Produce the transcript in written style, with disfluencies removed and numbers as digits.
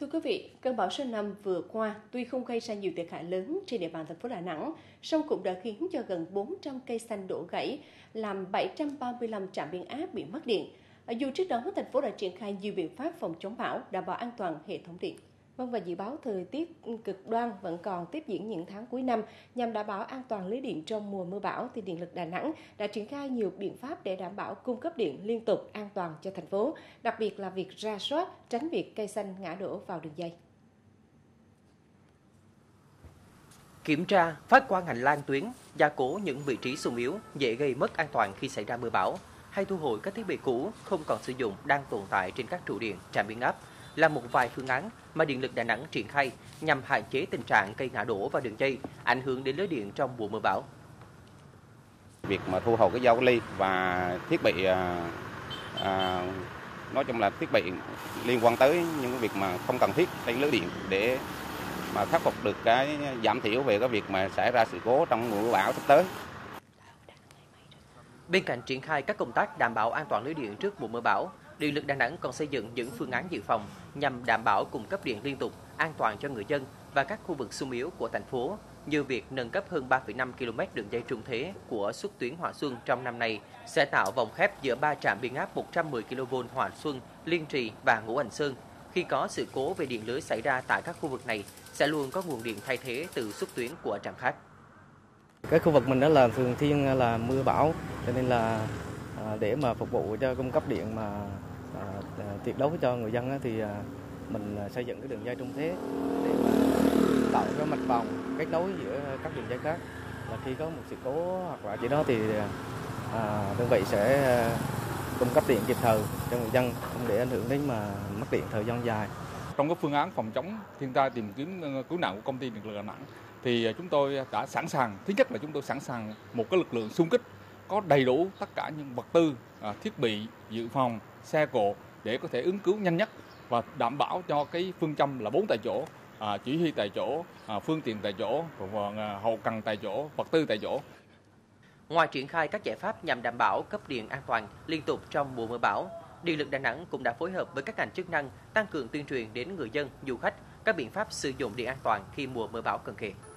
Thưa quý vị, cơn bão số 5 vừa qua tuy không gây ra nhiều thiệt hại lớn trên địa bàn thành phố Đà Nẵng, song cũng đã khiến cho gần 400 cây xanh đổ gãy, làm 735 trạm biến áp bị mất điện. Dù trước đó thành phố đã triển khai nhiều biện pháp phòng chống bão, đảm bảo an toàn hệ thống điện. Và dự báo thời tiết cực đoan vẫn còn tiếp diễn những tháng cuối năm. Nhằm đảm bảo an toàn lưới điện trong mùa mưa bão, thì Điện lực Đà Nẵng đã triển khai nhiều biện pháp để đảm bảo cung cấp điện liên tục an toàn cho thành phố, đặc biệt là việc rà soát, tránh việc cây xanh ngã đổ vào đường dây. Kiểm tra, phát quang hành lang tuyến, gia cố những vị trí xung yếu dễ gây mất an toàn khi xảy ra mưa bão, hay thu hồi các thiết bị cũ không còn sử dụng đang tồn tại trên các trụ điện, trạm biến áp là một vài phương án mà Điện lực Đà Nẵng triển khai nhằm hạn chế tình trạng cây ngã đổ vào đường dây, ảnh hưởng đến lưới điện trong mùa mưa bão. Việc mà thu hồi cái dao ly và thiết bị nói chung là thiết bị liên quan tới những cái việc mà không cần thiết trên lưới điện để mà khắc phục được cái giảm thiểu về cái việc mà xảy ra sự cố trong mùa mưa bão sắp tới. Bên cạnh triển khai các công tác đảm bảo an toàn lưới điện trước mùa mưa bão, Điện lực Đà Nẵng còn xây dựng những phương án dự phòng nhằm đảm bảo cung cấp điện liên tục, an toàn cho người dân và các khu vực xung yếu của thành phố, như việc nâng cấp hơn 3,5 km đường dây trung thế của suất tuyến Hòa Xuân trong năm nay sẽ tạo vòng khép giữa 3 trạm biến áp 110 kV Hòa Xuân, Liên Trì và Ngũ Hành Sơn. Khi có sự cố về điện lưới xảy ra tại các khu vực này, sẽ luôn có nguồn điện thay thế từ suất tuyến của trạm khác. Cái khu vực mình đó là thường xuyên là mưa bão, cho nên là để mà phục vụ cho cung cấp điện mà tuyệt đối cho người dân thì mình xây dựng cái đường dây trung thế để mà tạo cái mạch vòng kết nối giữa các đường dây khác. Là khi có một sự cố hoặc là gì đó thì đơn vị sẽ cung cấp điện kịp thời cho người dân, không để ảnh hưởng đến mà mất điện thời gian dài. Trong các phương án phòng chống thiên tai tìm kiếm cứu nạn của công ty Điện lực Đà Nẵng thì chúng tôi đã sẵn sàng, thứ nhất là chúng tôi sẵn sàng một cái lực lượng xung kích có đầy đủ tất cả những vật tư, thiết bị dự phòng, xe cộ để có thể ứng cứu nhanh nhất và đảm bảo cho cái phương châm là 4 tại chỗ, chỉ huy tại chỗ, phương tiện tại chỗ, và hậu cần tại chỗ, vật tư tại chỗ. Ngoài triển khai các giải pháp nhằm đảm bảo cấp điện an toàn liên tục trong mùa mưa bão, Điện lực Đà Nẵng cũng đã phối hợp với các ngành chức năng tăng cường tuyên truyền đến người dân, du khách các biện pháp sử dụng điện an toàn khi mùa mưa bão cận kề.